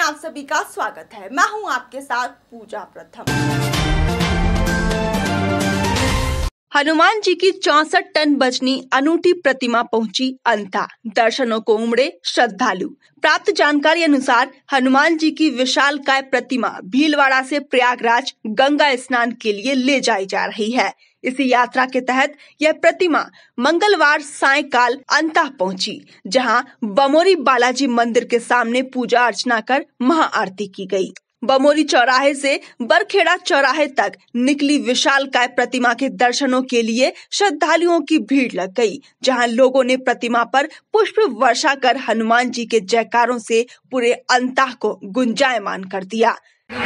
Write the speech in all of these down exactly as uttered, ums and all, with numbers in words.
आप सभी का स्वागत है। मैं हूं आपके साथ पूजा प्रथम। हनुमान जी की चौसठ टन वजनी अनूठी प्रतिमा पहुंची अंता, दर्शनों को उमड़े श्रद्धालु। प्राप्त जानकारी अनुसार हनुमान जी की विशालकाय प्रतिमा भीलवाड़ा से प्रयागराज गंगा स्नान के लिए ले जाई जा रही है। इसी यात्रा के तहत यह प्रतिमा मंगलवार सायंकाल अंता पहुंची, जहां बमोरी बालाजी मंदिर के सामने पूजा अर्चना कर महाआरती की गई। बमोरी चौराहे से बरखेड़ा चौराहे तक निकली विशालकाय प्रतिमा के दर्शनों के लिए श्रद्धालुओं की भीड़ लग गई, जहां लोगों ने प्रतिमा पर पुष्प वर्षा कर हनुमान जी के जयकारों से पूरे अंतः को गुंजायमान कर दिया।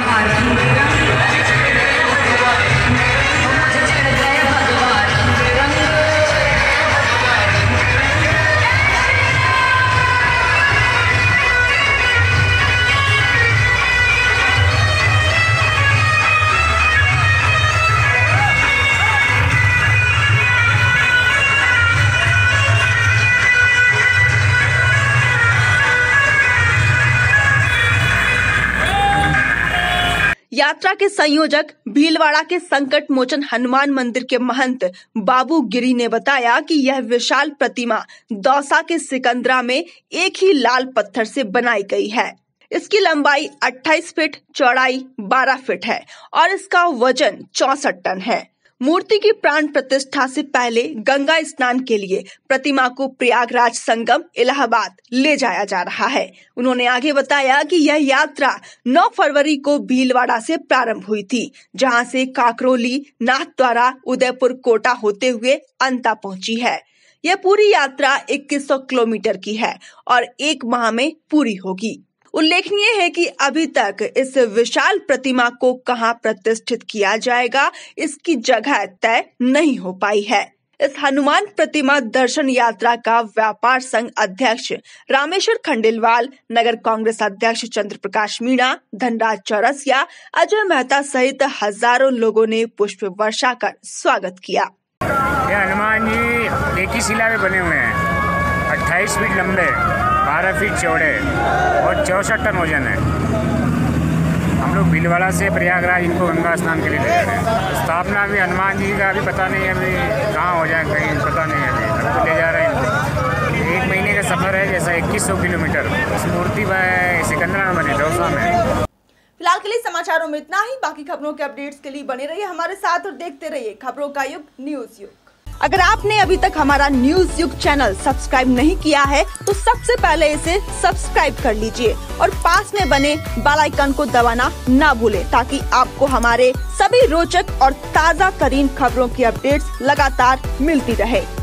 यात्रा के संयोजक भीलवाड़ा के संकट मोचन हनुमान मंदिर के महंत बाबू गिरी ने बताया कि यह विशाल प्रतिमा दौसा के सिकंदरा में एक ही लाल पत्थर से बनाई गई है। इसकी लंबाई अट्ठाईस फीट, चौड़ाई बारह फीट है और इसका वजन चौसठ टन है। मूर्ति की प्राण प्रतिष्ठा से पहले गंगा स्नान के लिए प्रतिमा को प्रयागराज संगम इलाहाबाद ले जाया जा रहा है। उन्होंने आगे बताया कि यह यात्रा नौ फरवरी को भीलवाड़ा से प्रारंभ हुई थी, जहां से काकरोली, नाथद्वारा, उदयपुर, कोटा होते हुए अंता पहुंची है। यह पूरी यात्रा इक्कीस सौ किलोमीटर की है और एक माह में पूरी होगी। उल्लेखनीय है कि अभी तक इस विशाल प्रतिमा को कहां प्रतिष्ठित किया जाएगा, इसकी जगह तय नहीं हो पाई है। इस हनुमान प्रतिमा दर्शन यात्रा का व्यापार संघ अध्यक्ष रामेश्वर खंडेलवाल, नगर कांग्रेस अध्यक्ष चंद्र प्रकाश मीणा, धनराज चौरसिया, अजय मेहता सहित हजारों लोगों ने पुष्प वर्षा कर स्वागत किया। ये हनुमान जी एक ही शिला में बने हुए हैं, अट्ठाईस फीट लंबे, बारह फीट चौड़े और चौसठ टन वजन है। हम लोग भीलवाड़ा से प्रयागराज इनको गंगा स्नान के लिए ले जा रहे हैं। स्थापना भी हनुमान जी का अभी पता नहीं है, अभी कहाँ हो जाए कहीं पता नहीं है। अभी हम तो ले जा रहे हैं इनको। एक महीने का सफ़र है, जैसा इक्कीस सौ किलोमीटर। इस मूर्ति सिकंदरा में बनी, दौसा में। फिलहाल के लिए समाचारों में इतना ही। बाकी खबरों के अपडेट्स के लिए बने रहिए हमारे साथ और देखते रहिए खबरों का युग, न्यूज युग। अगर आपने अभी तक हमारा न्यूज युग चैनल सब्सक्राइब नहीं किया है तो सबसे पहले इसे सब्सक्राइब कर लीजिए और पास में बने बेल आइकन को दबाना ना भूलें, ताकि आपको हमारे सभी रोचक और ताजा तरीन खबरों की अपडेट्स लगातार मिलती रहे।